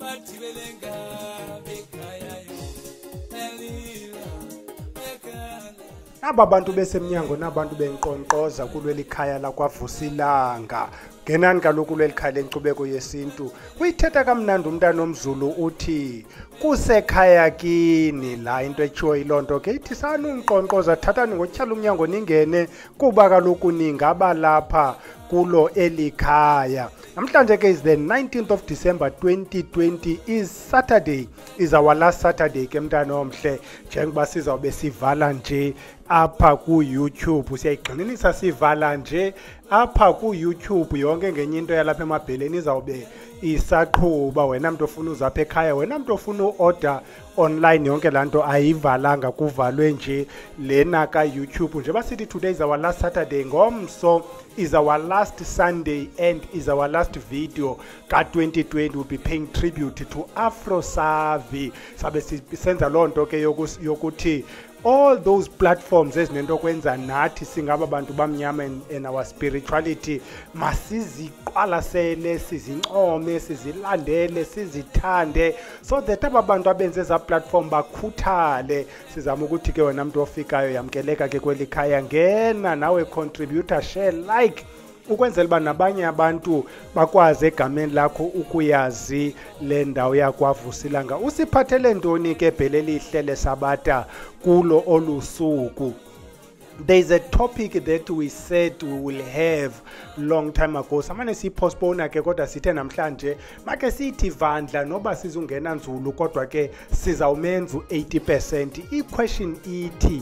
Aba bantu besemnyango nabantu benqonqoza kuleli khaya la kwaVusilanga ngenani kaloku leli khaya lenkcubeko yesintu uyithetha kamnandi umntana omZulu uthi kusekhaya kini la into etshiwo ilonto ke ithi sanunqonqoza thathani ngotyhala umnyango ningene kuba kaloku ningaba lapha kulo elikhaya. Namhlanje ke is the 19th of December 2020 is Saturday, is our last Saturday ke mntana omhle njengoba sizawube sivala nje apha ku YouTube siyayigxininisa sivala nje apha ku YouTube yonke ngenye into yalapha emabheleni izawube isaqhuba. Wena mntu ofuna uzapha ekhaya, wena mntu ofuna uorder online, yonke lanto ayivalanga kuvalwe nje lena ka YouTube nje basithi today is our last Saturday, ngomso is our last Sunday and is our last video ka 2020. We'll be paying tribute to Afro Savi. Sabe senza lonto ke yokuthi all those platforms ezinento kwenza nathi singaba bantu bamnyama in our spirituality masiziqwalasele, sizincome, sizilandele, sizithande, so that abantu abenze eza platform bakhuthale. Sizama ukuthi ke wena mntu ofikayo yamkeleka ke kweli khaya, ngena nawe contributor, share, like, ukwenzela uba nabanye abantu bakwazi egameni lakho ukuyazi le ndawo yakwaVusilanga. Usiphathele ntoni ke bhele lihle lesabata kulo olusuku? There is a topic that we said we will have long time ago. Samane siyipostpone ke kodwa sithe namhlanje make sithi vandla noba sizungena nzulu kodwa ke sizawumenza u80%. I-question ithi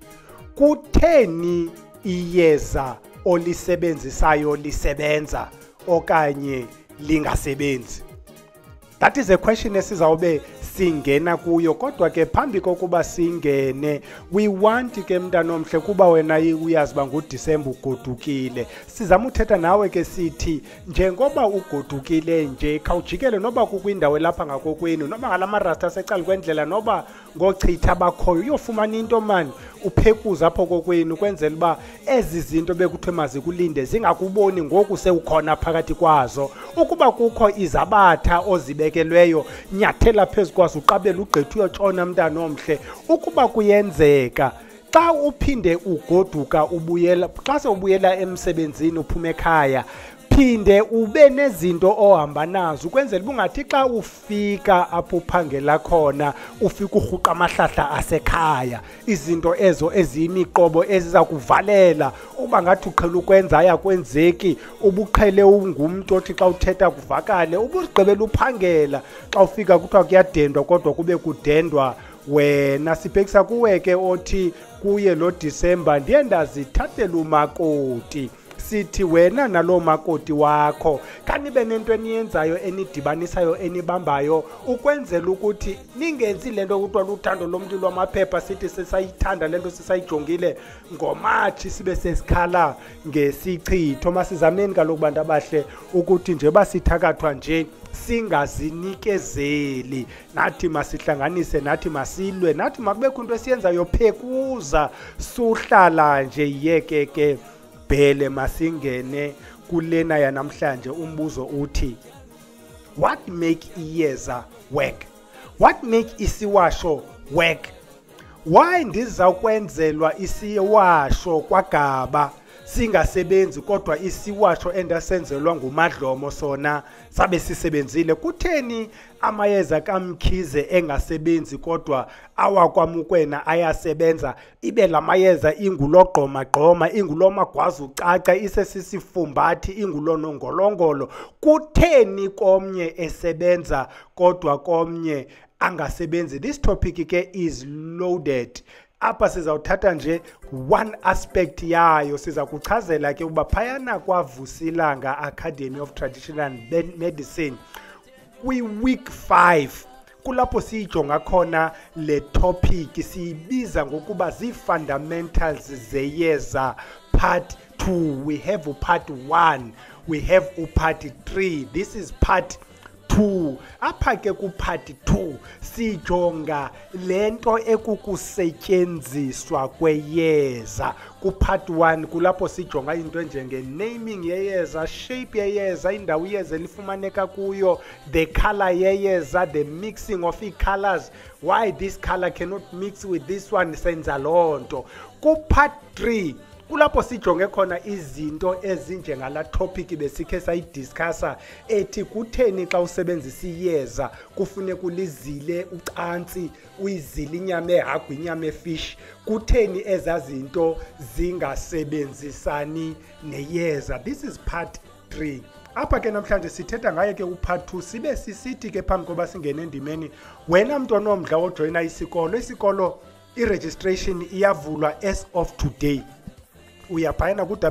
kutheni iyeza olisebenzisayo lisebenza okanye lingasebenzi? That is a question esizawube singena kuyo. Kodwa ke phambi kokuba singene, we want ke mntana omhle kuba wena uyazi ba ngoDisemba ugodukile, sizama uthetha nawe ke sithi njengoba ugodukile nje khawujikele noba kukwindawo lapha ngakokwenu noba ngalamarasta secala kwendlela noba ngochitha bakhoyo uyofumana into mani uphekuza apho kokwenu kwenzela uba ezi zinto bekuthiwe mazikulinde zingakuboni ngoku sewukhona phakathi kwazo. Ukuba kukho izabatha ozibekelweyo nyathela phezu kwazo uqabela ugqitha uyotshona mntana omhle. Ukuba kuyenzeka xa uphinde ugoduka ubuyela, xa sewubuyela emsebenzini uphuma ekhaya, phinde ube nezinto ohamba nazo ukwenzela bungathi xa ufika apho uphangela khona ufika urhuqa amahlahla asekhaya, izinto ezo eziyimiqobo eziza kuvalela uba ngathi uqhela ukwenza ayakwenzeki, ubuqhele ungumntu othi xa uthetha kuvakale, ubuzigqibela uphangela xa ufika kuthiwa kuyadendwa kodwa kube kudendwa wena. Sibhekisa kuwe ke othi kuye lo December ndiye ndazithathela umakoti, sithi wena nalo makoti wakho kanibe nento eniyenzayo enidibanisayo enibambayo ukwenzela ukuthi ningenzi lento kuthiwa luthando lomntu lwamaphepha sithi sesayithanda lento sisayijongile ngoMatshi sibe sesikhala ngesichitho. Masizameni kaloku bantu abahle ukuthi nje basithakathwa nje singazinikezeli, nathi masihlanganise, nathi masilwe, nathi makubekho into esiyenzayo phekuza suhlala nje yeke ke bhele masingene kulena yanamhlanje. Umbuzo uthi what make iyeza work? What make isiwasho work? Why ndizawukwenzelwa isiwasho kwaGaba singasebenzi kodwa isiwasho endasenzelwa nguMadlomo sona sabe sisebenzile? Kutheni amayeza kaMkhize engasebenzi kodwa awakwaMukwena ayasebenza, ibe lamayeza ingulogqoma gqoma, ingulomagwazi ucaca, isesisifumbathi, ingulonongolongolo? Kutheni komnye esebenza kodwa komnye angasebenzi? This topic ke is loaded. Apha sizawuthatha nje one aspect yayo, siza kuchazela ke uba phayana kwaVusilanga Academy of Traditional Medicine kwi-week 5 kulapho siyijonga khona le topic, siyibiza ngokuba zii-fundamentals zeyeza part 2. We have part 1, we have part 3, this is part 2. 2. Apha ke ku part 2 sijonga lento ekukusetyenziswa kweyeza. Ku part 1 kulapho sijonga into njenge naming yeyeza, shape yeyeza, indawo iyeza lifumaneka kuyo, the color yeyeza, the mixing of colors, why this color cannot mix with this one, senza lonto. Ku part 3 kulapho sijonge khona izinto ezinjengala topic besikhe sayidiscussa ethi kutheni xa usebenzisa iyeza kufuneka ulizile ucansi, uyizile inyama ehagu, inyama efish, kutheni ezazinto zingasebenzisani neyeza. This is part 3. Apha ke namhlanje sithetha ngaye ke upart 2 sibe sisithi ke phambi koba singene endimeni, wena mntu onomdla wojoyina isikolo i-registration iyavulwa as of today. Uyaphayana ku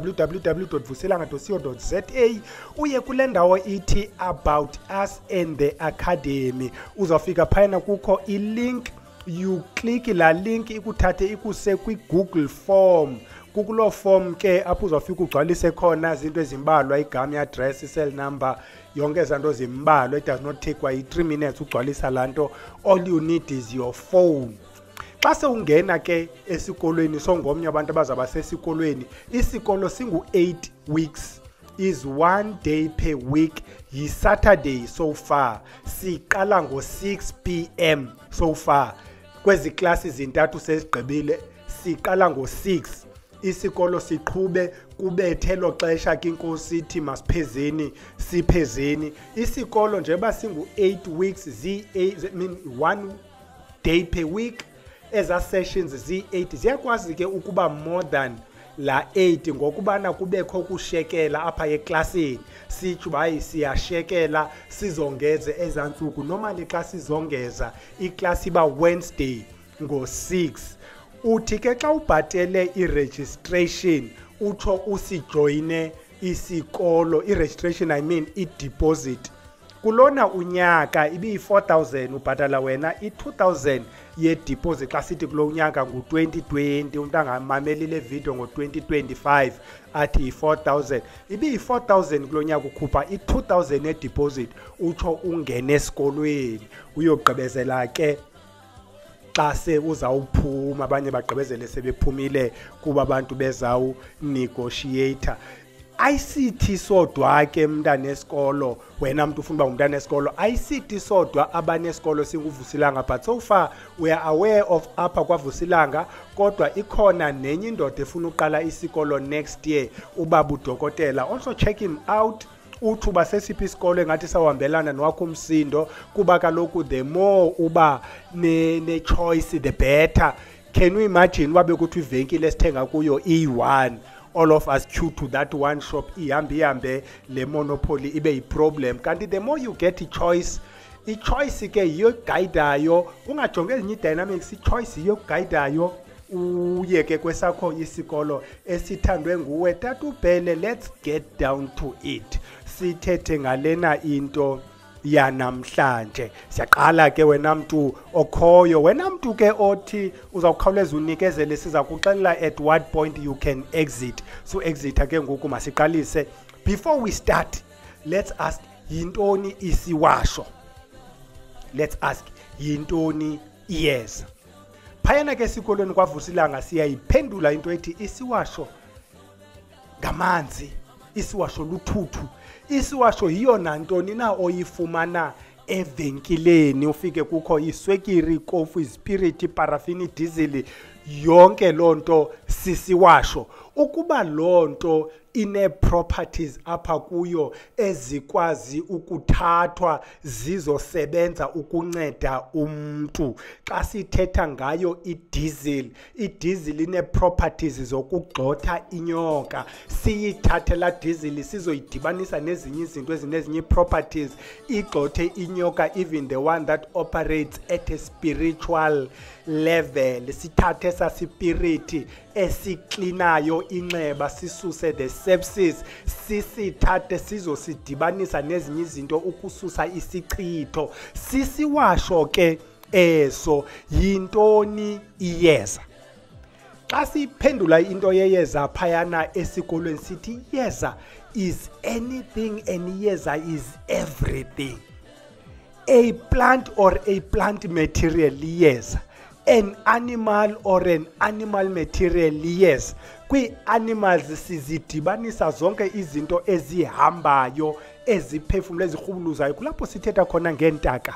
www.vusilanga.co.za uye kule ndawo ithi about us and the academy. Uzawufika phayana kukho i-link, you click la link ikuthathe ikuse kwi-Google form. Kukulo form ke apho uzawufika ugcwalise khona izinto ezimbalwa, igama, i-address, cell number, yonke ezanto zimbalwa. It does not take 3 minutes ugcwalisa lanto. All you need is your phone. Xa sewungena ke esikolweni songomnye abantu abazaba sesikolweni, isikolo singu 8 weeks, is 1 day per week, yi Saturday so far. Siqala ngo 6 PM so far. Kwezi classes zintathu sesigqibile, siqala ngo 6. Isikolo siqhube kubethe lo xesha ke inkosi ithi masiphezeni siphezeni. Isikolo njeba singu 8 weeks, mean 1 day per week. Eza sessions zi-8 ziyakwazi ke ukuba more than la 8 ngokubana kubekho ukushekela apha eklasini. Sitsho hayi siyashekela sizongeze ezantsuku. Normally xa sizongeza iklasi iba Wednesday ngo-6. Uthi ke xa ubhatele i-registration utsho usijoyine isikolo, i-registration I mean i-deposit. Kulona unyaka ibi 4,000 ubhatala wena, i-2,000 ye-deposit xa sithi kulo unyaka ngu-2020, umuntu angamameli le video ngo-2025 athi yi-4,000. Ibi yi-4,000 kulo nyaka ukhupha i-2,000 ye-deposit utsho ungene esikolweni uyogqibezela ke xa se uzawuphuma. Abanye bagqibezele sebephumile kuba abantu bezawu negotiator. ICT sodwa ke mntana esikolo, wena mntu ufuna uba ngumntana esikolo, ICT sodwa abanesikolo singuVusilanga, but so far we are aware of apha kwaVusilanga, kodwa ikhona nenye indoda efuna uqala isikolo next year, ubaba udokotela. Also check him out. Uthuba sesiphi isikolo engathi sawuhambelana nowakho umsindo, kuba kaloku the more uba ne choice the better. Can you imagine wabe kuthi ivenkile esithenga kuyo i1, all of us queue to that one shop, ihambe le monopoly ibe yi-problem. Kanti the more you get i-choice ke yiyo guidayo, ungajonge ezinye i-dynamics, i-choice yiyo guidayo uye ke kwesakho isikolo esithandwe nguwe. Tatubhele, let's get down to it. Sithethe ngalena into yanamhlanje. Siyaqala ke wena mntu okhoyo, wena mntu ke othi uzawukhawuleza unikezele, siza kuxelela at what point you can exit. So exit ke ngoku masiqalise. Before we start, let's ask yintoni isiwasho. Let's ask yintoni iyeza. Phayana ke sikolweni kwaVusilanga siyayiphendula into ethi isiwasho ngamanzi, isiwasho luthuthu. Isiwasho yiyo nantoni na oyifumana evenkileni, ufike kukho iswekiri, ikofu, ispiriti, parafini, diesel, yonke lonto sisiwasho. Ukuba lonto ine-properties apha kuyo ezikwazi ukuthathwa zizosebenza ukunceda umntu. Xa sithetha ngayo i-diesel ine-properties zokugxotha inyoka. Siyithathe la diesel sizoyidibanisa nezinye izinto ezinezinye properties igxothe inyoka, even the one that operates at a spiritual level. Sithathe sasipiriti esiklinayo inxeba, sisuse the sepsis, sisithathe sizosidibanisa nezinye izinto ukususa isichitho. Sisiwasho ke eso. Yintoni iyeza? Xa siphendula into yeyeza phayana esikolweni sithi iyeza is anything and iyeza is everything. A plant or a plant material liyeza, an animal or an animal material liyeza. Kwi-animals sizidibanisa zonke izinto ezihambayo eziphefumula ezirhubuluzayo. Kulapho sithetha khona ngentaka,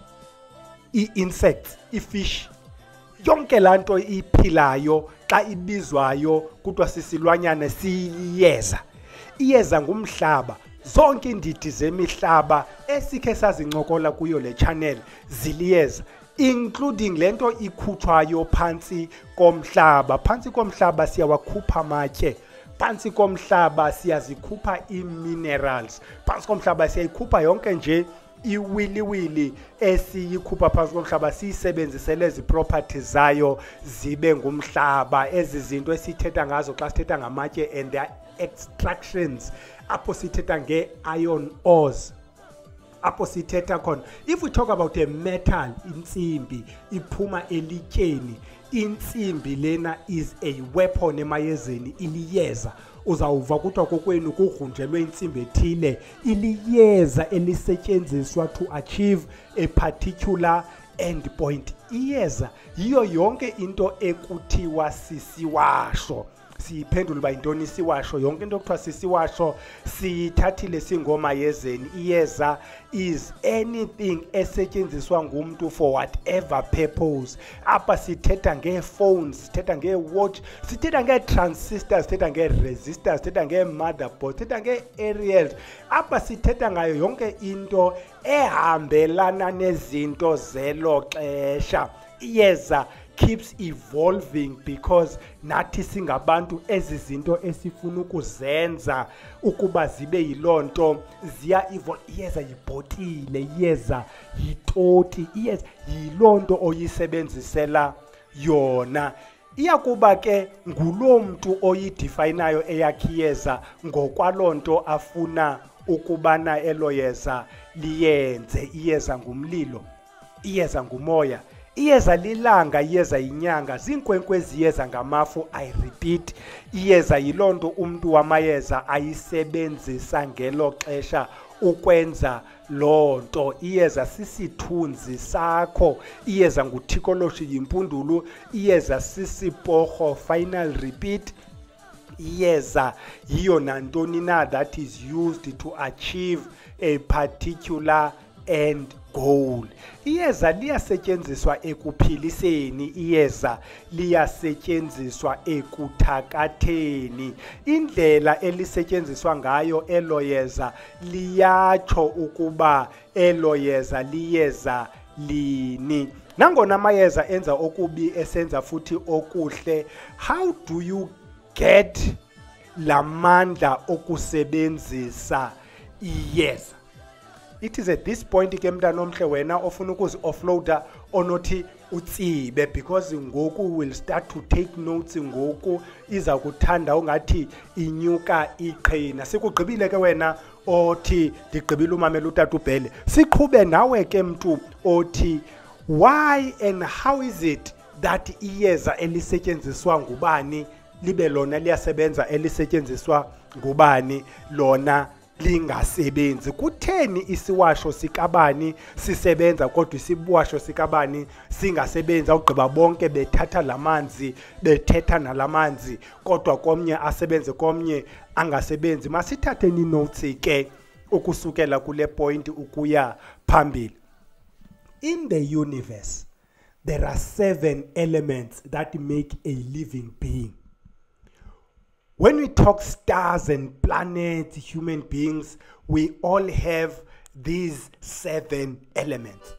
i-insects, i-fish, yonke laa nto iphilayo xa ibizwayo kuthiwa sisilwanyana siyiyeza. Iyeza ngumhlaba. Zonke indidi zemihlaba esikhe sazincokola kuyo le channel ziliyeza, including lento ikhutshwayo phantsi komhlaba. Phantsi komhlaba siyawakhupha amatye, phantsi komhlaba siyazikhupha ii-minerals, phantsi komhlaba siyayikhupha yonke nje iwiliwili esiyikhupha phantsi komhlaba siyisebenzisele ezi properties zayo zibe ngumhlaba. Ezi zinto esithetha ngazo xa sithetha ngamatye and their extractions, apho sithetha nge-iron ores, apho sithetha khona. If we talk about a metal, intsimbi iphuma elityeni, intsimbi lena is a weapon emayezeni, iliyeza. Uzawuva kuthiwa kokwenu kugrunjelwe intsimbi ethile, iliyeza elisetyenziswa to achieve a particular end point. Iyeza yiyo yonke into ekuthiwa sisiwasho. Siyiphendula uba yintoni isiwasho. Yonke into ekuthiwa sisiwasho siyithathile singomayezeni. Iyeza is anything esetyenziswa ngumntu for whatever purpose. Apha sithetha ngee-phones, sithetha ngee-watch, sithetha ngee-transistors, sithetha ngee-resistors, sithetha ngee-motherboards, sithetha ngee-aerials. Apha sithetha ngayo yonke into ehambelana nezinto zelo xesha. Iyeza keeps evolving because nathi singabantu ezi zinto esifuna ukuzenza ukuba zibe yiloo nto ziya evolve. Iyeza yibhotile, iyeza yitoti, iyeza yiloo nto oyisebenzisela yona. Iyakuba ke nguloo mntu oyidefinayo eyakhe iyeza ngokwaloo nto afuna ukubana elo yeza liyenze. Iyeza ngumlilo, iyeza ngumoya, iyeza lilanga, iyeza yinyanga, ziinkwenkwezi, iyeza ngamafu. I repeat, iyeza yiloo nto umntu wamayeza ayisebenzisa ngelo xesha ukwenza loo nto. Iyeza sisithunzi sakho, iyeza nguthikoloshi yimpundulu, iyeza sisiporho, final repeat. Iyeza yiyo nantoni na that is used to achieve a particular end goal. Iyeza liyasetyenziswa ekuphiliseni, iyeza liyasetyenziswa ekuthakatheni. Indlela elisetyenziswa ngayo elo yeza liyatsho ukuba elo yeza liyeza lini. Nangona amayeza enza okubi esenza futhi okuhle, how do you get la mandla okusebenzisa iyeza? It is at this point ke mntana omhle wena ofuna ukuzi-offloada onothi utsibe, because ngoku will start to take notes. Ngoku iza kuthanda ungathi inyuka iqhina. Sikugqibile ke wena othi ndigqibile umamela utata uBhele. Siqhube nawe ke mntu othi why and how is it that iyeza elisetyenziswa ngubani libe lona liyasebenza, elisetyenziswa ngubani lona lingasebenzi? Kutheni isiwasho sikabani sisebenza kodwa isiwasho sikabani singasebenzi? Awugqiba bonke bethatha lamanzi, bethetha nalamanzi, kodwa komnye asebenze komnye angasebenzi. Masithathe ni notes ke ukusukela kule point ukuya phambili. In the universe there are 7 elements that make a living being. When we talk stars and planets, human beings, we all have these 7 elements.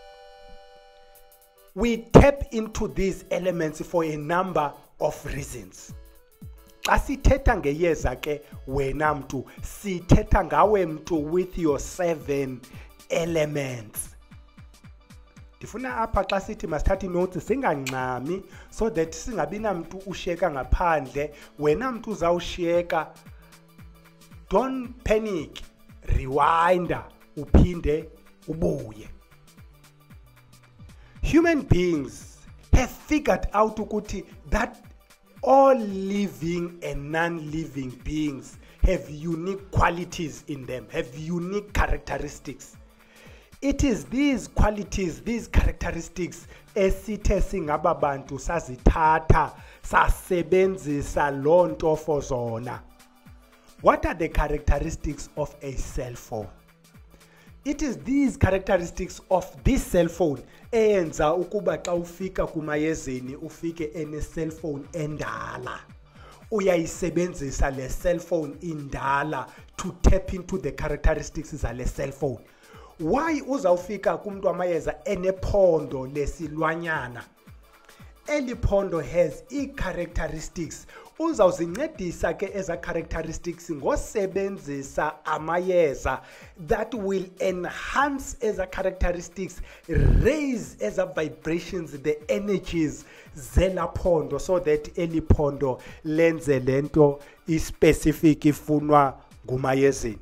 We tap into these elements for a number of reasons. Xa sithetha ngeyeza ke wena mntu, sithetha ngawe mntu with your 7 elements. Ndifuna apha xa sithi masithathe notes singangxami, so that singabi namntu ushiyeka ngaphandle. Wena mntu uzawushiyeka, don't panic, rewinder uphinde ubuye. Human beings have figured out ukuthi that all living and non-living beings have unique qualities in them, have unique characteristics. It is these qualities, these characteristics esithe singaba bantu sazithatha sasebenzisa lonto for zona. What are the characteristics of a cell phone? It is these characteristics of this cell phone eyenza ukuba xa ufika kumayezeni ufike ene cell phone endala. Uyayisebenzisa le cell phone indala to tap into the characteristics zale cell phone. Why uzawufika kumuntu amayeza enephondo lesilwanyana? Eli phondo has i-characteristics. Uzawuzincedisa ke eza characteristics ngosebenzisa amayeza that will enhance eza characteristics, raise eza vibrations, the energies zela phondo, so that eli phondo lenze lento i-specific ifunwa ngumayezeni.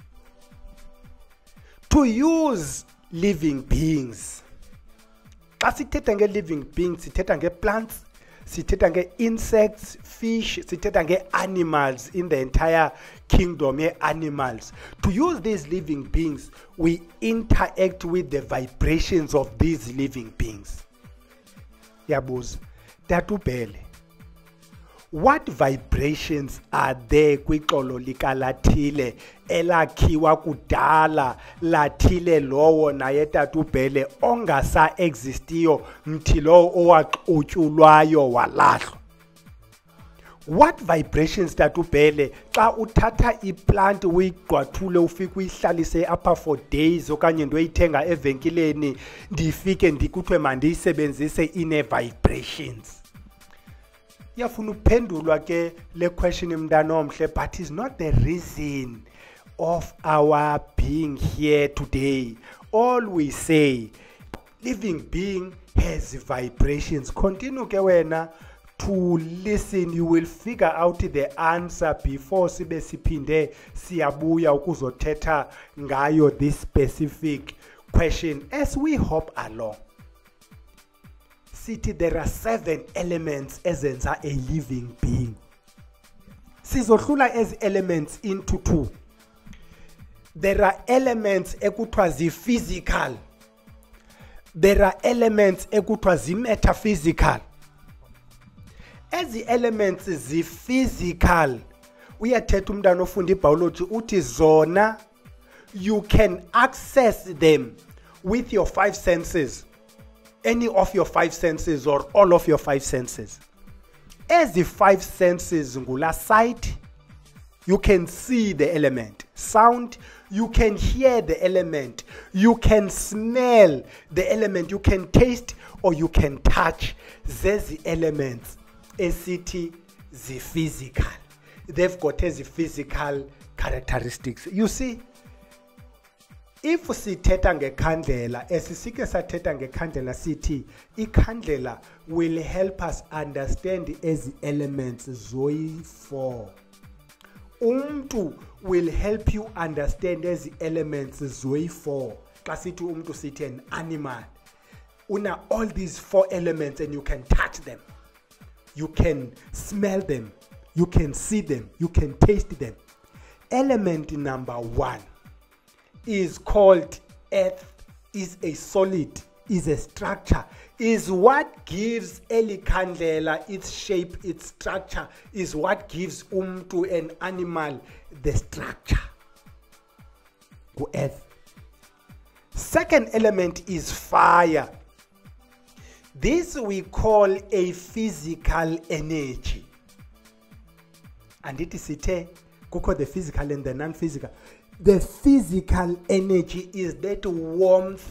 To use living beings. Xa sithetha nge-living beings, sithetha nge-plants, sithetha nge-insects, fish, sithetha nge-animals in the entire kingdom ye-animals. To use these living beings, we interact with the vibrations of these living beings. Yabuza, Tatubele. What vibrations are there kwixolo lika lathile elakhiwa kudala lathile lowo naye Tatubele ongasa existiyo mthi lowo owaxutyulwayo walahlwa? What vibrations Tatubele xa uthatha iplant uyigqwathule ufike uyihlalise apha for days okanye ndoyithenga evenkileni ndifike ndikuthiwe mandiyisebenzise ine vibrations? Yafuna uphendulwa ke le question mntana omhle, but is not the reason of our being here today. All we say, living being has vibrations. Continue ke wena to listen, you will figure out the answer before sibe siphinde siyabuya ukuzothetha ngayo this specific question as we hop along. There are 7 elements ezenza a living being. Sizohlula as elements into 2. There are elements ekuthiwa zi-physical. There are elements ekuthiwa zi-metaphysical. Ezi elements zi-physical, uyathetha umntana ofunda i-biology uthi zona you can access them with your 5 senses. Any of your 5 senses or all of your 5 senses. As the 5 senses ngula sight, you can see the element. Sound, you can hear the element. You can smell the element. You can taste or you can touch. These elements esithi the physical. They've got the physical characteristics. You see, if sithetha ngekhandlela esisike sathetha ngekhandlela sithi ikhandlela will help us understand ezi elements zoyi-4. Umntu will help you understand ezi elements zoyi-4. Xa sithi umntu sithi an animal una all these 4 elements and you can touch them, you can smell them, you can see them, you can taste them. Element number 1 is called earth, is a solid, is a structure, is what gives elikhandlela its shape, its structure, is what gives to an animal the structure. Earth. Second element is fire. This we call a physical energy. And it is kuko the physical and the non-physical. The physical energy is that warmth,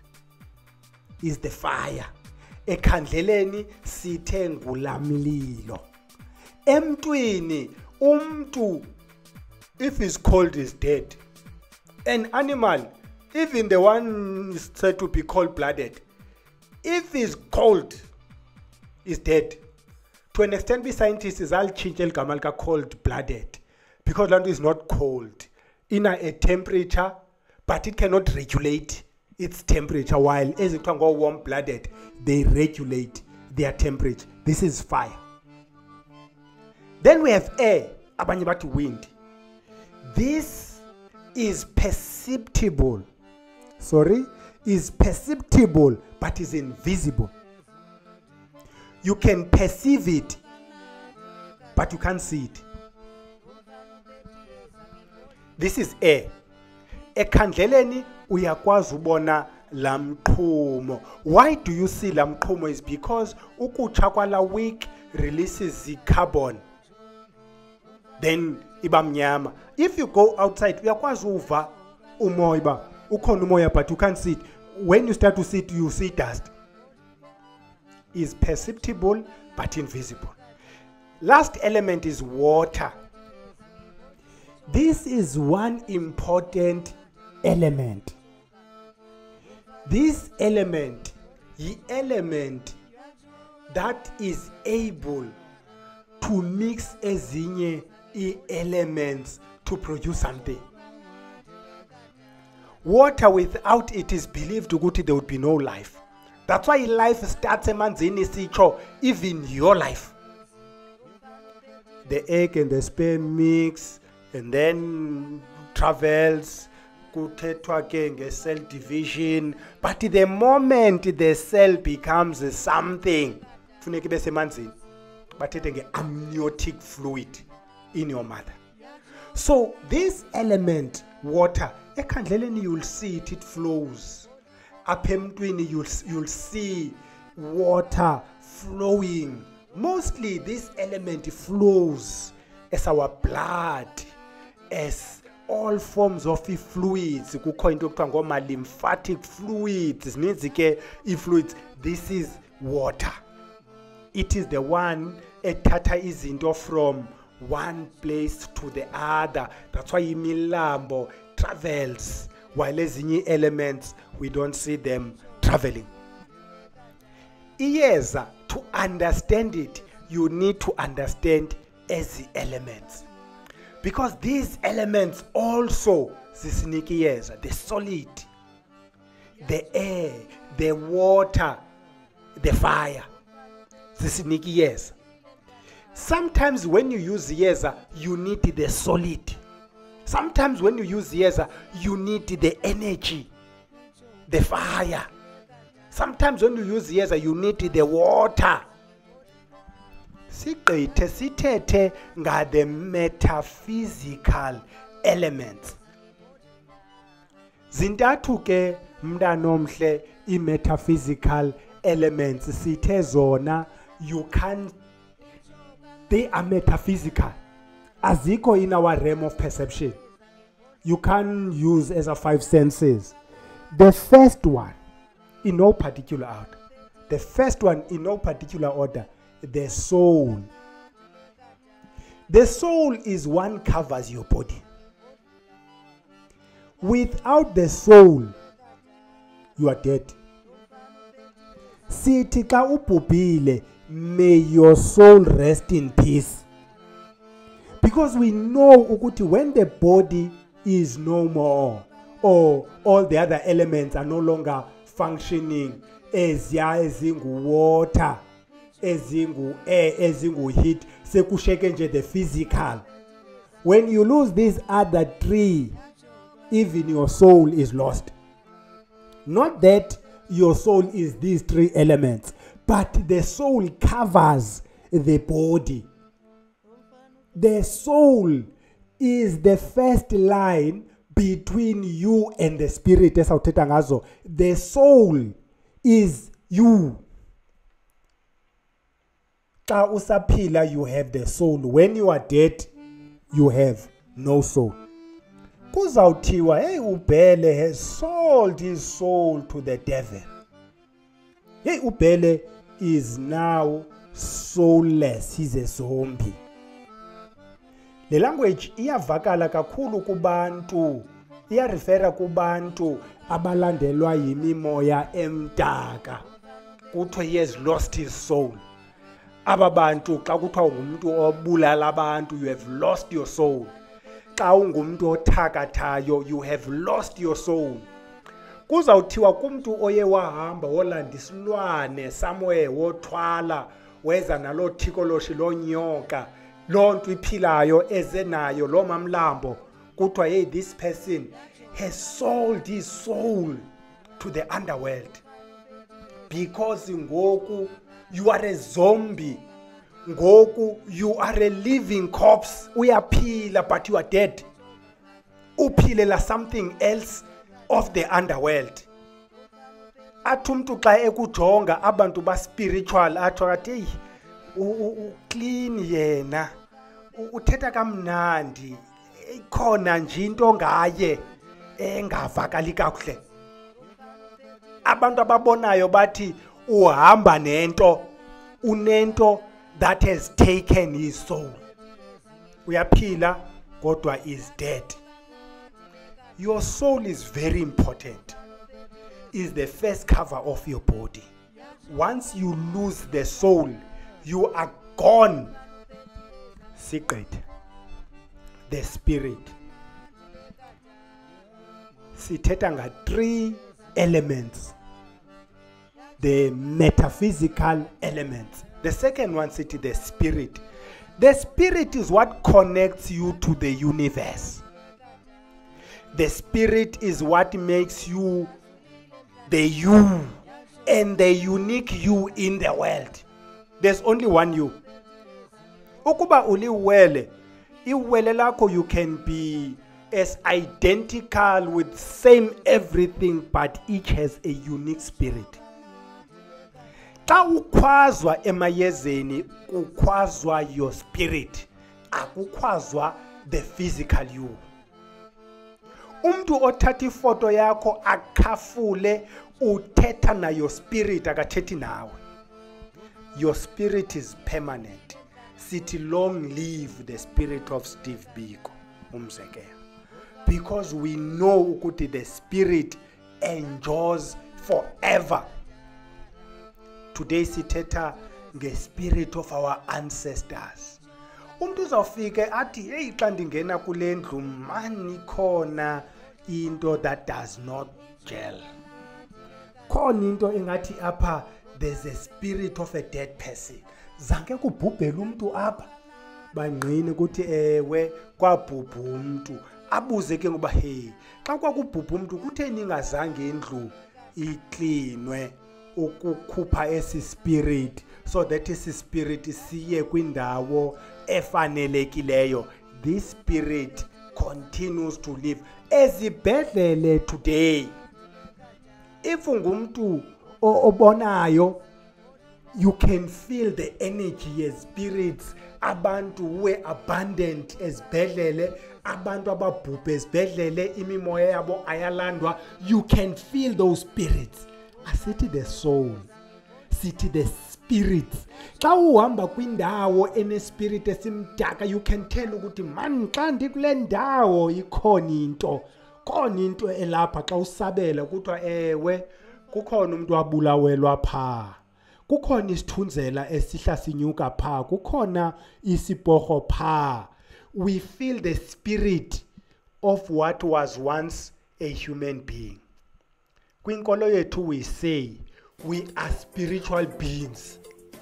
is the fire. Ekhandleleni sithe ngulamlilo. Emntwini umntu, if he's cold, is dead. An animal, even the one said to be cold-blooded, if he's cold, is dead. To an extent, the scientists is all change elgamalka cold-blooded because land is not cold. In a temperature, but it cannot regulate its temperature, while as it can go warm-blooded, they regulate their temperature. This is fire. Then we have air, abanye bathi wind. This is perceptible. Sorry, is perceptible but is invisible. You can perceive it, but you can't see it. This is air. Ekhandleleni uyakwazi ubona lamqhumo. Why do you see lamqhumo? Is because ukutsha kwala wick releases the carbon. Then iba mnyama. If you go outside, uyakwazi uva umoya, ukhona umoya, but you can't see it. When you start to see it, you see dust. Is perceptible but invisible. Last element is water. This is one important element. This element, the element that is able to mix ezinye elements to produce something. Water, without it, is believed ukuthi there would be no life. That's why life starts emanzini sitsho, even your life. The egg and the sperm mix and then travels, kuthethwa ke nge-cell division, but the moment the cell becomes something, funeka ibe semanzini, bathethe nge-amniotic fluid in your mother. So this element, water, ekhandleleni you'll see it flows. Apha emntwini you'll see water flowing. Mostly this element flows as our blood, as all forms of fluids. Kukho into ekuthiwa ngoma-lymphatic fluids, zininzi ke i-fluids. This is water. It is the one ethatha izinto from one place to the other. That's why imilambo travels, while ezinye elements we don't see them traveling. Iyeza, to understand it, you need to understand as the elements, because these elements also zisinika iyeza, the solid, the air, the water, the fire, zisinika iyeza. Sometimes when you use iyeza, you need the solid. Sometimes when you use iyeza, you need the energy, the fire. Sometimes when you use iyeza, you need the water. Sigqithe sithethe nga the metaphysical elements. Zintathu ke mntana omhle i-metaphysical elements sithe zona, you can't, they are metaphysical. Azikho in our realm of perception. You can't use as a five senses. The first one, in no particular order. The first one, in no particular order, the soul. The soul is one covers your body. Without the soul, you are dead. Sithi xa ubhubhile, may your soul rest in peace. Because we know ukuthi when the body is no more, or all the other elements are no longer functioning, ezingu water, ezingu air, ezingu heat, sekusheke nje the physical. When you lose these other three, even your soul is lost. Not that your soul is these three elements, but the soul covers the body. The soul is the first line between you and the spirit. The soul is you. Xa usaphila, you have the soul. When you are dead, you have no soul. Kuzawuthiwa, hey, uBhele has sold his soul to the devil. Hey, uBhele is now soulless. He's a zombie. Le language iyavakala kakhulu kubantu, iyarefera kubantu abalandelwa yimimoya emdaka. Kuthiwa he has lost his soul. Aba bantu xa kuthiwa ngumuntu obulala abantu, you have lost your soul. Xa ungumuntu othakathayo, you have lost your soul. Kuzawuthiwa kumntu oye wahamba wolanda isilwane somewhere, wothwala weza nalo thikoloshi lonyoka, loo nto iphilayo eze nayo loo mamlambo, kuthiwa hey, this person has sold his soul to the underworld. Because ngoku you are a zombie. Ngoku you are a living corpse. Uyaphila but you are dead. Uphilela something else of the underworld. Athi umuntu xa ekujonga abantu ba spiritual athi athi clean yena. Uthetha kamnandi. Ikhona nje into ngaye engavakali kakuhle. Abantu ababonayo bathi uhamba nento, unento that has taken his soul. Uyaphila kodwa is dead. Your soul is very important. Is the first cover of your body. Once you lose the soul, you are gone. Secret. The spirit. Sithetha nga 3 elements. The metaphysical elements. The second one is the spirit. The spirit is what connects you to the universe. The spirit is what makes you the you and the unique you in the world. There's only one you. Ukuba uliwele, iwele lakho you can be as identical with same everything, but each has a unique spirit. Xa ukhwazwa emayezeni, kukhwazwa your spirit, akukhwazwa the physical you. Umntu othatha ifoto yakho akhafule uthetha na your spirit akathethi nawe. Your spirit is permanent. Sithi long live the spirit of Steve Biko umzekelo. Because we know ukuthi the spirit endures forever. Today sithetha nge-spirit of our ancestors. Umuntu uzawufike athi hey xa ndingena kule ndlu mani khona into that does not gel. Khona into engathi apha there's a spirit of a dead person. Zange kubhubhela umuntu apha. Bangqine ukuthi ewe kwabhubha umuntu. Abuze ke ngoba hey xa kwakubhubha umuntu kutheni ingazange indlu iklinwe ukukhupha esi spirit so that isi spirit siye kwindawo efanelekileyo. This spirit continues to live ezibhedlele today. If ngumuntu obonayo, you can feel the energy as spirits. Abantu were abundant ezibhedlele, abantu ababhubhe ezibhedlele, imimoya yabo ayalandwa. You can feel those spirits. Asithi the soul, sithi the spirits. Xa uhamba kwindawo ene spirit esimdaka, you can tell ukuthi man xa ndikule ndawo ikhona into. Khona into elapha xa usabela kuthiwa ewe kukhona umuntu wabulawelwa pha. Kukhona isithunzela esihla sinyuka pha. Kukhona isiporho pha. We feel the spirit of what was once a human being. Kwinkolo yethu we say we are spiritual beings.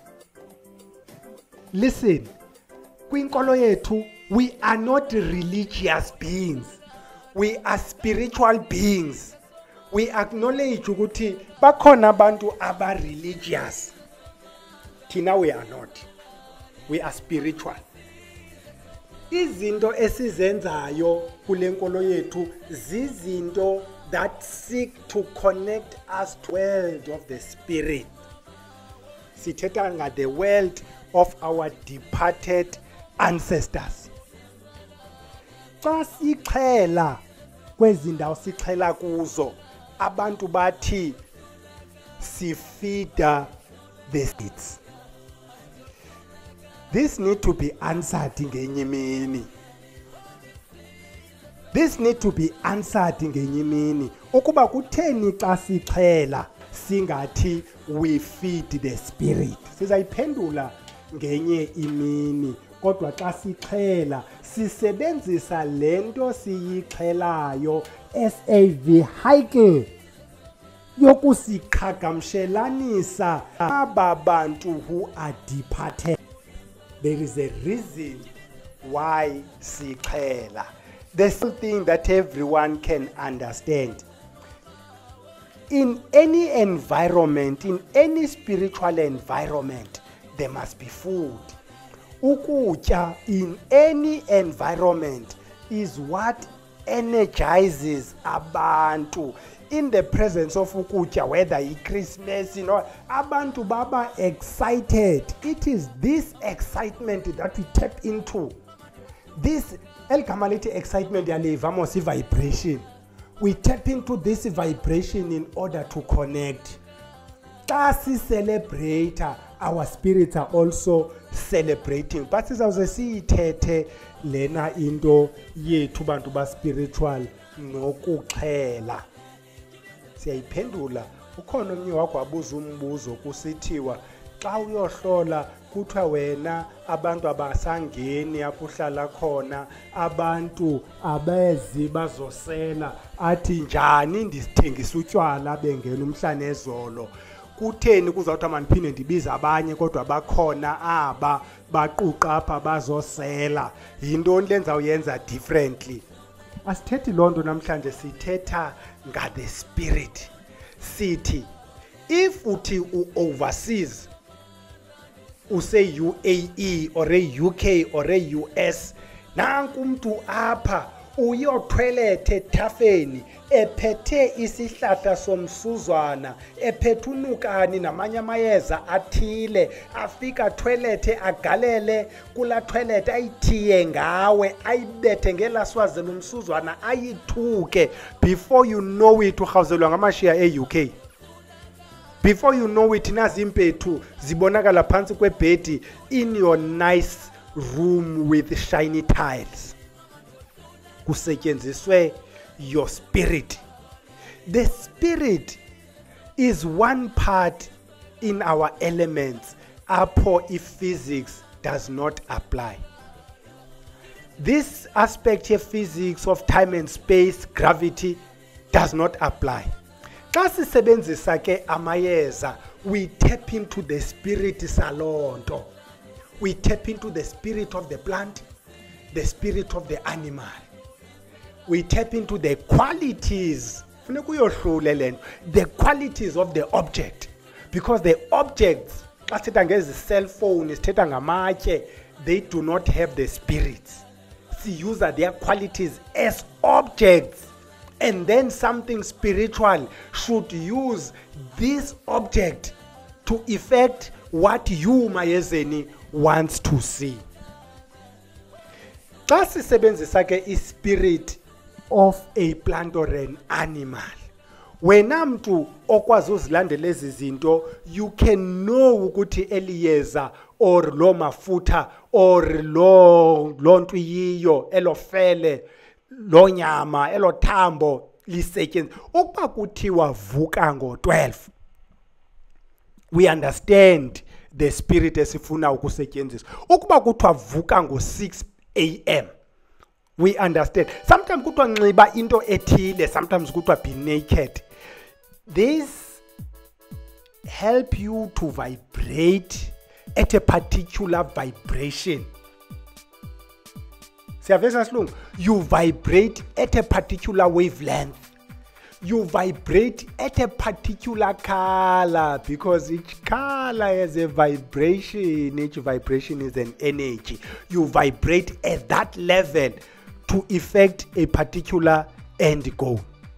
Listen, kwinkolo yethu we are not religious beings. We are spiritual beings. We acknowledge ukuthi bakhona abantu aba religious. Tina we are not. We are spiritual. Izinto esizenzayo kule nkolo yethu zizinto that seek to connect us to the world of the spirit. Sithetha nga the world of our departed ancestors. Xa sixhela kwezi ndawo sixhela kuzo, abantu bathi sifeeder the spirits. This need to be answered ngenye imini. This need to be answered ngenye imini. Ukuba kutheni xa sixhela singathi we feed the spirit. Sizayiphendula ngenye imini. Kodwa xa sixhela sisebenzisa lento siyixhelayo as a vehicle yokusiqhagamshelanisa aba bantu who are departed. There is a reason why sixhela. The thing that everyone can understand. In any environment, in any spiritual environment, there must be food. Ukutya in any environment is what energizes abantu. In the presence of ukutya, whether it's Christmas, abantu baba excited. It is this excitement that we tap into. This excitement vamos vibration. We tap into this vibration in order to connect. As we celebrate, our spirits are also celebrating. But sizawuze siyithethe lena into yethu bantu ba spiritual nokuxhela. Siyayiphendula. Ukhona omnye wakho wabuza umbuzo kusithiwa xa uyohlola kuthiwa wena abantu abasangeni apho uhlala khona, abantu abezi bazosela, athi njani ndisithengisa utywala bengena umhla nezolo. Kutheni kuzawuthi maniphinde ndibize abanye kodwa bakhona aba baquqa apha bazosela? Yintoni lenza uyenza differently? Asithethi loo nto namhlanje, sithetha the spirit. Sithi if uthi overseas, say UAE or a UK or a US, nanku umuntu apha uyothwelethe ethafeni ephethe isihlahla somsuzwana, ephethe unukani namanye amayeza athile, afika toilet agalele kula toilet ayithiye ngawe, ayibethe ngelaswazi lomsuzwana ayithuke. Before you know it uhawuzelwa ngamashiya e-UK. Before you know it, nazi impethu zibonakala phansi kwebhedi in your nice room with shiny tiles. Kusetyenziswe your spirit. The spirit is one part in our elements apho if physics does not apply. This aspect of physics of time and space, gravity, does not apply. Xa sisebenzisa ke amayeza, we tap into the spirit salonto. We tap into the spirit of the plant, the spirit of the animal. We tap into the qualities, the qualities of the object. Because the objects, cell phone, they do not have the spirits. See, use their qualities as objects. And then something spiritual should use this object to effect what you, Mayezeni, wants to see. Xa sisebenzisa ke ispirit of a plant or an animal, wena mntu okwazi uzilandela ezi zinto, you can know ukuthi eliyeza or lo mafutha or lo nto yiyo elofele lo nyama elo thambo lisetyenziswa. Ukuba kuthiwa vuka ngo-12, we understand the spirit esifuna ukusetyenziswa. Ukuba kuthiwa vuka ngo-6 a.m, we understand. Sometimes kuthiwa nxiba into ethile, sometimes kuthiwa be naked. This help you to vibrate at a particular vibration. You vibrate at a particular wavelength. You vibrate at a particular color, because each color has a vibration. Each vibration is an energy. You vibrate at that level to effect a particular end goal.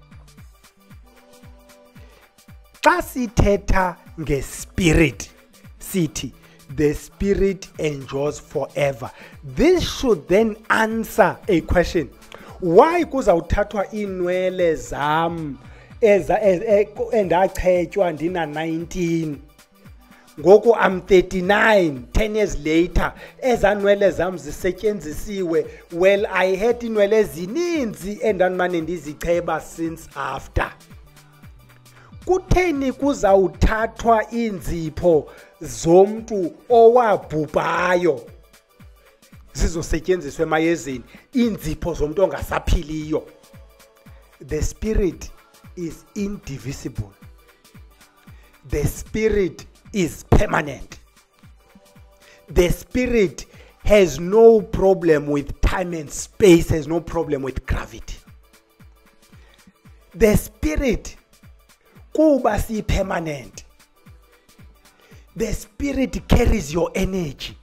Xa sithetha ngespirit sithi the spirit endures forever. This should then answer a question. Why kuzawuthathwa inwele zam endachetywa ndina 19, ngoku I'm 39, 10 years later eza nwele zam zisetyenzisiwe? Well, I had inwele zininzi endandimane ndizicheba since after. Kutheni kuzawuthathwa inzipho zomntu owabhubhayo zizosetyenziswa emayezeni, inzipho zomntu ongasaphiliyo? The spirit is indivisible. The spirit is permanent. The spirit has no problem with time and space, has no problem with gravity. The spirit kuba si permanent. The spirit carries your energy.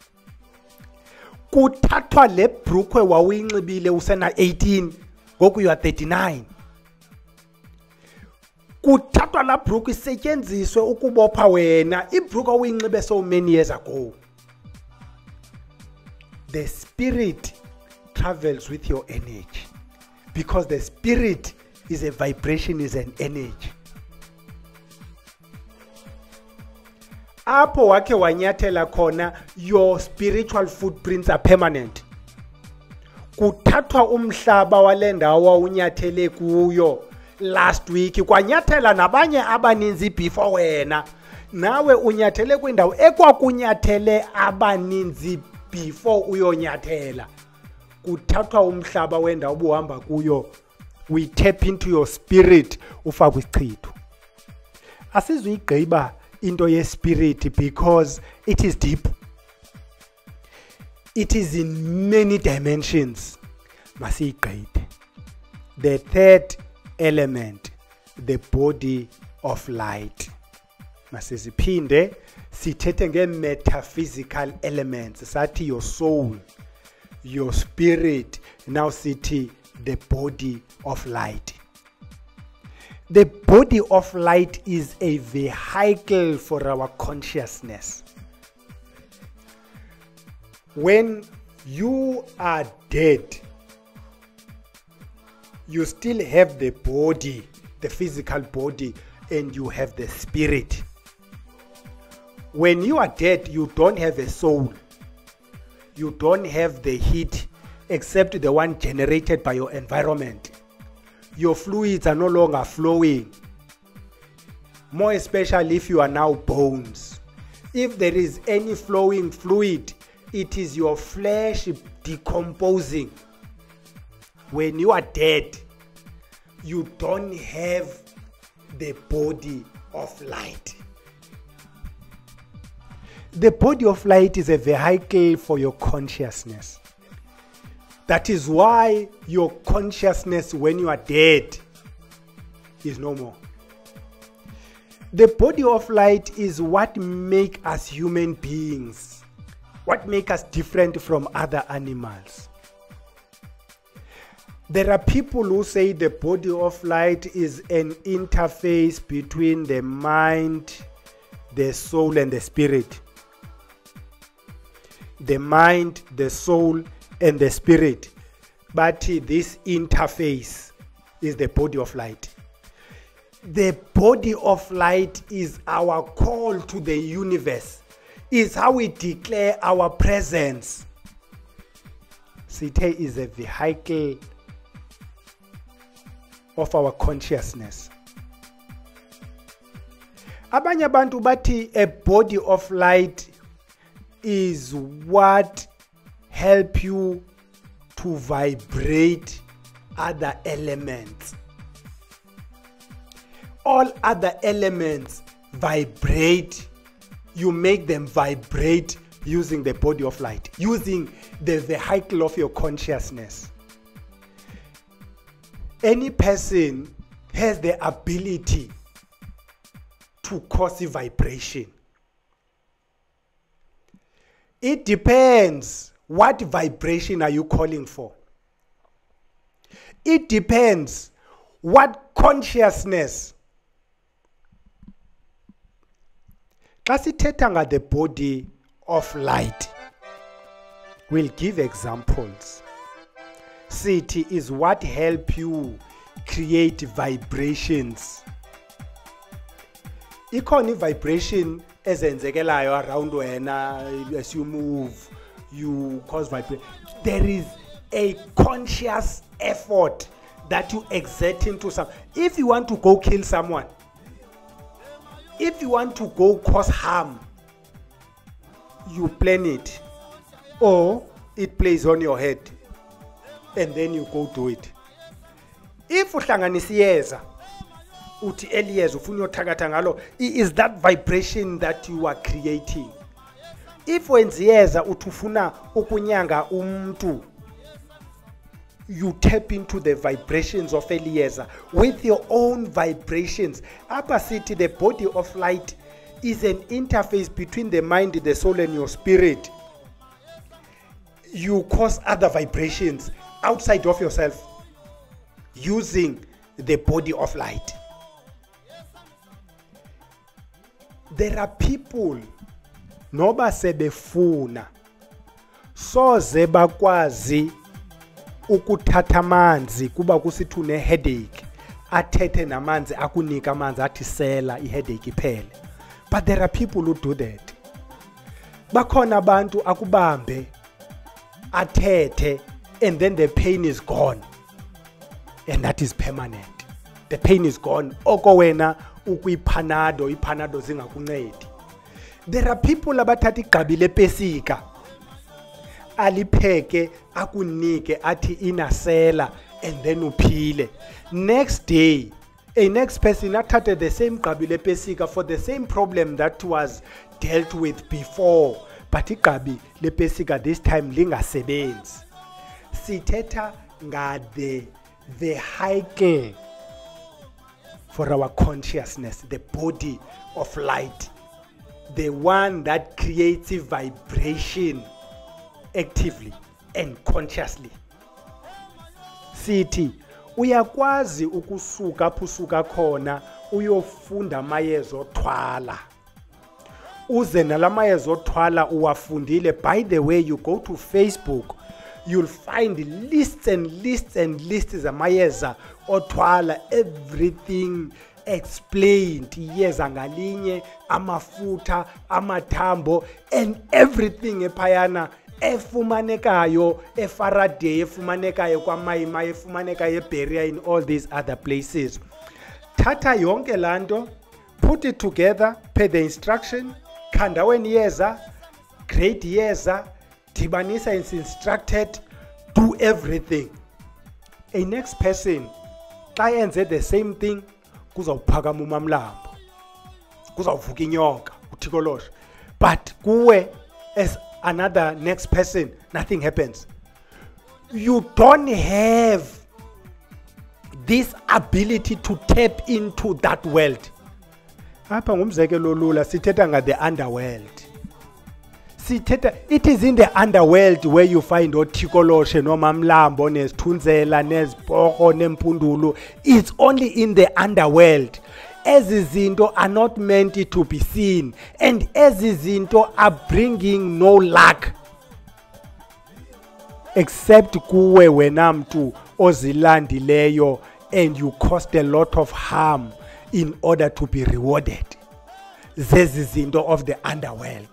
Kuthathwa le bhrukhwe wawuyinxibile usena 18 ngoku you are 39. Kuthathwa la bhrukhwe isetyenziswe ukubopha wena ibhrukhwe awuyinxibe so many years ago. The spirit travels with your energy because the spirit is a vibration, is an energy. Apho wakhe wanyathela khona, your spiritual footprints are permanent. Kuthathwa umhlaba wale ndawo unyathele kuyo last week, kwanyathela nabanye abaninzi before wena. Nawe unyathele kwindawo ekwakunyathele abaninzi before uyonyathela. Kuthathwa umhlaba wenda ubuhamba kuyo, we tap into your spirit ufakwe isichitho. Asizuyigqiba into ye spirit because it is deep. It is in many dimensions. Masiyigqibe. The third element, the body of light. Masiziphinde sithethe nge-metaphysical elements. Sathi your soul, your spirit, now city the body of light. The body of light is a vehicle for our consciousness. When you are dead, you still have the body, the physical body, and you have the spirit. When you are dead, you don't have a soul. You don't have the heat except the one generated by your environment. Your fluids are no longer flowing. More especially if you are now bones. If there is any flowing fluid, it is your flesh decomposing. When you are dead, you don't have the body of light. The body of light is a vehicle for your consciousness. That is why your consciousness when you are dead is no more. The body of light is what makes us human beings, what makes us different from other animals. There are people who say the body of light is an interface between the mind, the soul, and the spirit. The mind, the soul, and the spirit. But this interface is the body of light. The body of light is our call to the universe. Is how we declare our presence. Sithe is a vehicle of our consciousness. Abanye abantu bathi a body of light is what help you to vibrate other elements. All other elements vibrate. You make them vibrate using the body of light, using the vehicle of your consciousness. Any person has the ability to cause a vibration. It depends what vibration are you calling for. It depends what consciousness. Xa sithetha nga the body of light, we'll give examples. Sithi is what help you create vibrations. Ikhona vibration ezenzekelayo around wena as you move, you cause vibration. There is a conscious effort that you exert into some. If you want to go kill someone, if you want to go cause harm, you plan it, or it plays on your head, and then you go do it. If uhlanganisa iyeza uthi eliyeza ufuna uyothakatha ngalo, is that vibration that you are creating. If wenza iyeza uthi ufuna ukunyanga umuntu, you tap into the vibrations of Eliezer with your own vibrations. Upper city, the body of light is an interface between the mind, the soul, and your spirit. You cause other vibrations outside of yourself using the body of light. There are people noba sebefuna soze bakwazi ukuthatha amanzi kuba kusithi une headache athethe namanzi akunika amanzi athi sela iheadache iphele. But there are people who do that. Bakhona abantu akubambe athethe and then the pain is gone, and that is permanent. The pain is gone. Oko wena ukuyiphanado, iphanado zingakuncedi. There are people abathatha igqabi lepesika alipheke akunike athi inasela and then uphile. Next day a next person athathe the same gqabi lepesika for the same problem that was dealt with before, but igqabi lepesika this time lingasebenzi. Sithetha ngade the hiking for our consciousness, the body of light, the one that creates a vibration actively and consciously. Sithi uyakwazi ukusuka phusuka khona uyofunda amayeza othwala. Uze nalamayeza othwala uwafundile. By the way, you go to Facebook, you'll find lists and lists and lists zamayeza othwala, everything explained, iyeza ngalinye, amafutha, amathambo, and everything ephayana efumanekayo, eFaraday, efumanekayo kwaMayima, efumanekayo eBeria, in all these other places. Tata yonke lanto, put it together per the instruction, khandaweni yeza, grade yeza, dibanisa is instructed, do everything. A next person xa yenze the same thing kuzawuphakama umamlambo, kuzawuvuka inyoka uthikoloshe. But kuwe as another next person, nothing happens. You don't have this ability to tap into that world. Apha ngumzekelo lula sithetha nga the underworld. It is in the underworld where you find othikoloshe nomamlambo nesithunzela nezibhorho nempundulu. It's only in the underworld. Ezi zinto are not meant to be seen, and ezi zinto are bringing no luck, except kuwe wena mntu ozilandileyo, and you caused a lot of harm in order to be rewarded. Zezi zinto of the underworld.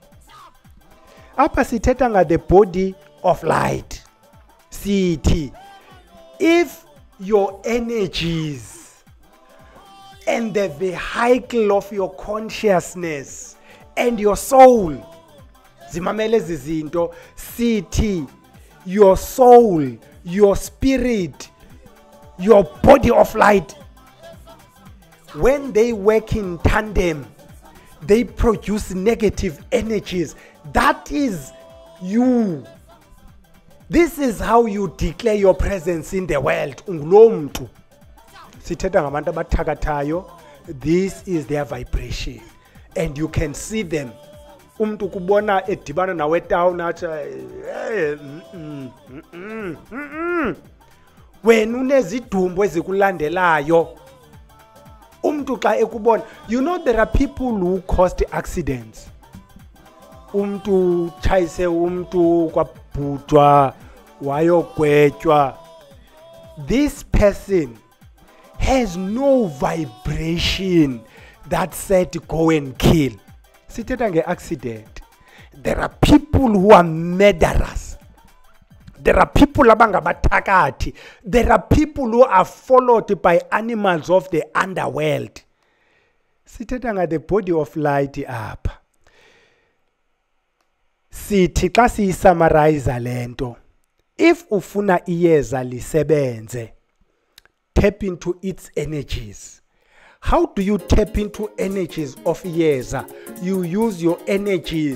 Apha sithetha nga the body of light. Sithi if your energies and the vehicle of your consciousness and your soul zimamele zizinto, sithi your soul, your spirit, your body of light, when they work in tandem, they produce negative energies. That is you. This is how you declare your presence in the world. Ungulomtu. Sithetha ngabantu abathakathayo. This is their vibration, and you can see them. Umntu kubona edibana nawe town athi wena unezidumbu ezikulandelayo. Umntu xa ekubona, you know there are people who caused accidents. Umntu chayise umntu kwabhutwa wayogwetywa. This person has no vibration that said go and kill. Sithetha nge-accident. There are people who are murderers. There are people abangabathakathi. There are people who are followed by animals of the underworld. Sithetha nga the body of light apha. Sithi xa siyisummarize lento, if ufuna iyeza lisebenze, tap into its energies. How do you tap into energies of iyeza? You use your energies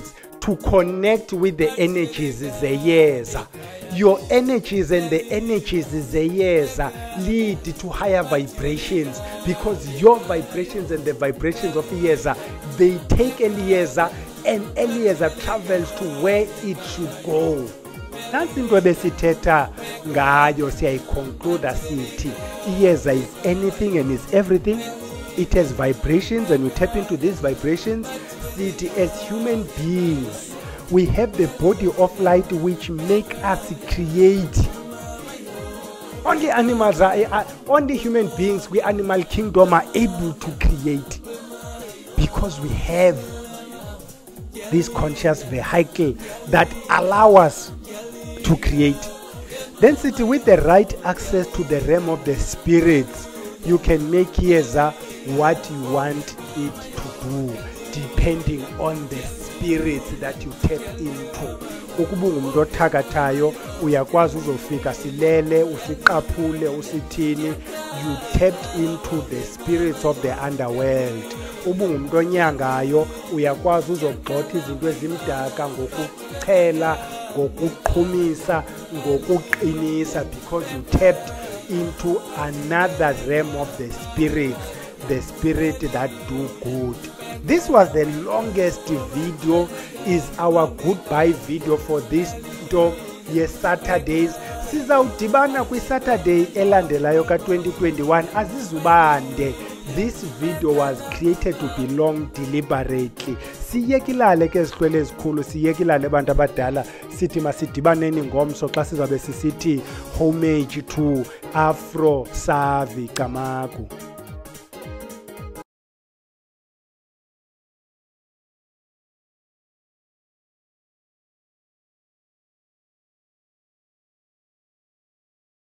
to connect with the energies zeyeza. Your energies and the energies zeyeza lead to higher vibrations, because your vibrations and the vibrations of Iyeza, they take Eliyeza and Eliyeza travels to where it should go. Nansi into ebesithetha ngayo siyayiconclude sithi Iyeza is anything and is everything. It has vibrations and we tap into these vibrations. Sithi as human beings, we have the body of light which make us create. Only animals only human beings, we animal kingdom are able to create, because we have this conscious vehicle that allow us to create. Then Sithi, with the right access to the realm of the spirits, you can make Iyeza what you want it to do, depending on the spirits that you tap into. Ukuba umuntu othakathayo uyakwazi uzofika silele usiqaphule usithini, you tapped into the spirits of the underworld. Uba umuntu onyangayo uyakwazi uzogxotha izinto ezimdaka ngokuchela, ngokuqhumisa, ngokuqinisa, because you tapped into another realm of the spirits, the spirit that do good. This was the longest video, is our goodbye video for this Saturdays. Sizawudibana kwi-Saturday elandelayo ka-2021 azizubande. This video was created to belong deliberately. Siyekilale ke zihlwele ezikhulu, siyekilale abantu abadala, sithi masidibaneni ngomso xa sizabe sisithi homage to Afro Savi Camagu.